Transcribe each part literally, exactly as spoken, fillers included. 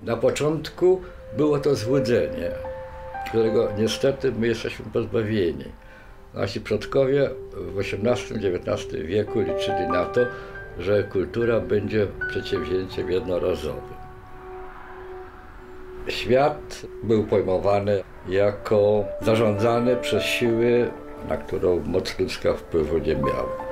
Na początku było to złudzenie, którego niestety my jesteśmy pozbawieni. Nasi przodkowie w osiemnastym dziewiętnastym wieku liczyli na to, że kultura będzie przedsięwzięciem jednorazowym. Świat był pojmowany jako zarządzany przez siły, na którą moc ludzka wpływu nie miała.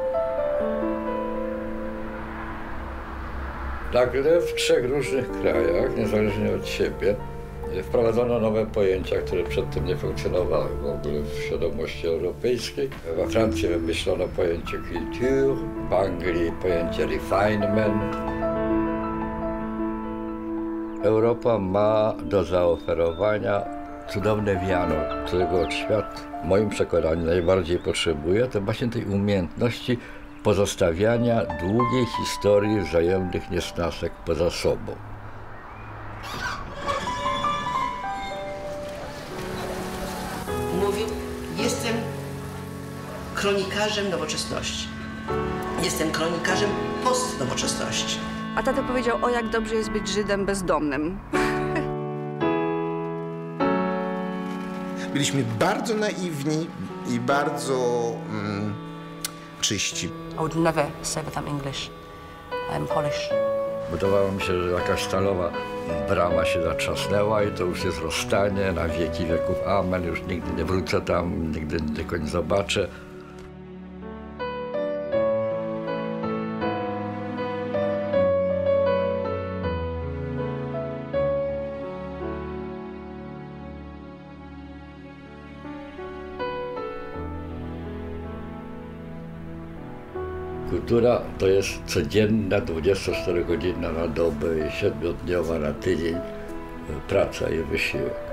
Nagle w trzech różnych krajach, niezależnie od siebie, wprowadzono nowe pojęcia, które przedtem nie funkcjonowały w ogóle w świadomości europejskiej. We Francji wymyślono pojęcie culture, w Anglii pojęcie refinement. Europa ma do zaoferowania cudowne wiano, którego świat w moim przekonaniu najbardziej potrzebuje, to właśnie tej umiejętności pozostawiania długiej historii wzajemnych niesnasek poza sobą. Mówił, jestem kronikarzem nowoczesności. Jestem kronikarzem postnowoczesności. A tata powiedział, o jak dobrze jest być Żydem bezdomnym. Byliśmy bardzo naiwni i bardzo mm, czyści. I would never say that I'm English. I'm Polish. Wydawało mi się, że jakaś stalowa brama się zatrzasnęła i to już jest rozstanie na wieki wieków. Amen, już nigdy nie wrócę tam, nigdy tylko nie zobaczę. Kultura to jest codzienna, dwudziestoczterogodzinna na dobę i siedmiodniowa na tydzień praca i wysiłek.